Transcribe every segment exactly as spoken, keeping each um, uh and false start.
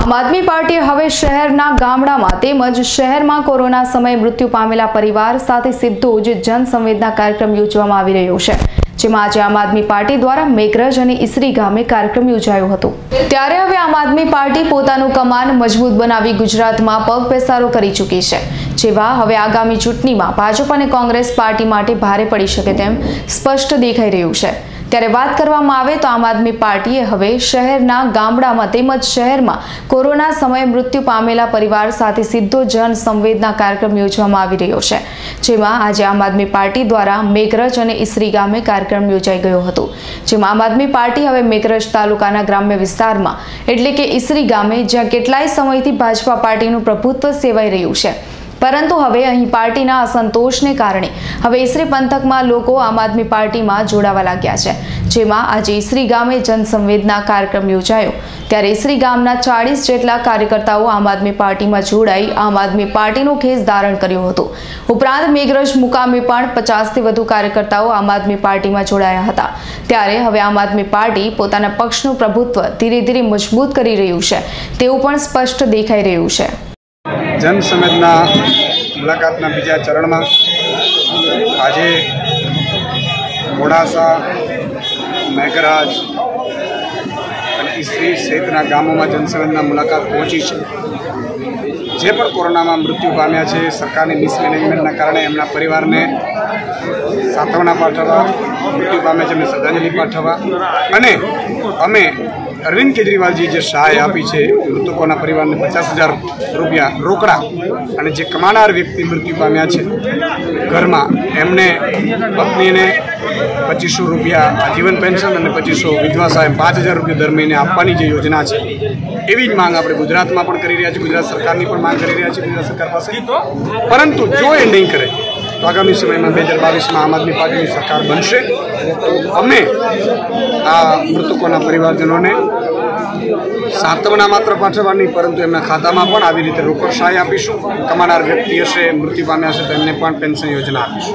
આમ આદમી પાર્ટીએ હવે શહેરના ગામડામાં તેમજ શહેરમાં કોરોના સમયે મૃત્યુ પામેલા પરિવાર સાથે સીધો જ જનસંવેદના કાર્યક્રમ યોજવામાં આવી રહ્યો છે, જેમાં આજે આમ આદમી પાર્ટી દ્વારા મેઘરજ અને ઈસરી ગામે કાર્યક્રમ યોજાયો હતો। ત્યારે હવે આમ આદમી પાર્ટી પોતાનું કમાન મજબૂત બનાવી ગુજરાતમાં પગ પેસારો કરી ચૂકી છે, જેવા હવે આગામી ચૂંટણીમાં ભાજપ અને કોંગ્રેસ પાર્ટી માટે ભારે પડી શકે તેમ સ્પષ્ટ દેખાઈ રહ્યું છે। ત્યારે વાત કરવામાં આવે તો આમ આદમી પાર્ટીએ હવે શહેરના ગામડામાં તેમજ શહેરમાં કોરોના સમયે મૃત્યુ પામેલા પરિવાર સાથે સીધો જન સંવેદના કાર્યક્રમ યોજવામાં આવી રહ્યો છે, જેમાં આજે આમ આદમી પાર્ટી દ્વારા મેઘરજ અને ઈસરી ગામે કાર્યક્રમ યોજાઈ ગયો હતો, જેમાં આમ આદમી પાર્ટી હવે મેઘરજ તાલુકાના ગ્રામ્ય વિસ્તારમાં એટલે કે ઈસરી ગામે જ્યાં કેટલાય સમયથી ભાજપા પાર્ટીનું પ્રભુત્વ સેવાઈ રહ્યું છે, પરંતુ હવે અહીં પાર્ટીના અસંતોષને કારણે હવે ઈસરી પંથકમાં લોકો આમ આદમી પાર્ટીમાં જોડાવા લાગ્યા છે, જેમાં આજે ઈસરી ગામે જનસંવેદના કાર્યક્રમ યોજાયો। ત્યારે ઈસરી ગામના ચાલીસ જેટલા કાર્યકર્તાઓ આમ આદમી પાર્ટીમાં જોડાઈ આમ આદમી પાર્ટીનું ખેસ ધારણ કર્યો હતો। ઉપરાંત મેઘરજ મુકામે પણ પચાસથી વધુ કાર્યકર્તાઓ આમ આદમી પાર્ટીમાં જોડાયા હતા। ત્યારે હવે આમ આદમી પાર્ટી પોતાના પક્ષનું પ્રભુત્વ ધીરે ધીરે મજબૂત કરી રહ્યું છે તેવું પણ સ્પષ્ટ દેખાઈ રહ્યું છે। जन संवेदना मुलाकातना बीजा चरण में आज मोडासा मेघराज और ईसरी सहितना गामों में जन संवेदना मुलाकात पहुंची है। जे पण कोरोना में मृत्यु पाम्या छे सरकार की मिसमेनेजमेंटना कारणे एमना परिवार ने सांत्वना पाठवा, मृत्यु पाम्या छे एमने श्रद्धांजलि पाठवा अने अमे अरविंद केजरीवाल जी जो सहाय आपी है मृतकों परिवार ने पचास हज़ार रुपया रोकड़ा और जे कमानार व्यक्ति मृत्यु पाम्या छे घर में एमने पत्नी ने पच्चीसो रुपया आजीवन पेन्शन और पच्चीसो विधवा सहाय पांच हज़ार रुपया दर महीने आपवानी जे योजना है एवी ज मांग अपने गुजरात में पण करी रह्या छे, गुजरात सरकार की पण मांग करी रह्या छे गुजरात सरकार पासे। परंतु जो ए नहीं करे तो आगामी समय में दो हज़ार बाईस में आम आदमी पार्टी की सरकार बनशे। अमे आ मृतकों परिवारजनों ने सांत्वना मात्र पाठवવાની परंतु एमना खातामां पण આવી રીતે રોકડ સહાય આપીશું। કમાનાર વ્યક્તિ હશે મૃત્યુ પામ્યા હશે તો એમને પણ પેન્શન યોજના આપીશું।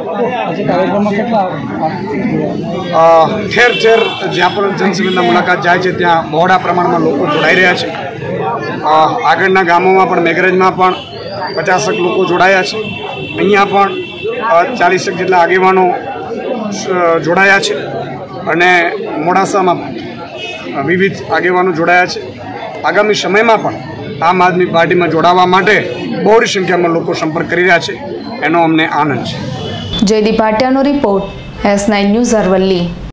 ઠેર ઠેર જ્યાં પણ જનસંવેદના મુલાકાત જાય છે ત્યાં બહોળા પ્રમાણમાં લોકો જોડાઈ રહ્યા છે। આગળના ગામોમાં પણ મેઘરજમાં પણ પચાસક લોકો જોડાયા છે, અહીંયા પણ ચાલીસક જેટલા આગેવાનો જોડાયા છે અને મોડાસામાં विविध आगेवानो जोड़ाया है। आगामी समय में पण आम आदमी पार्टी में जोड़ावा माटे बहुरी संख्या में लोग संपर्क करी रह्या छे, एनो अमने आनंद छे। जयदीप भाटियानो report, S nine news Aravalli.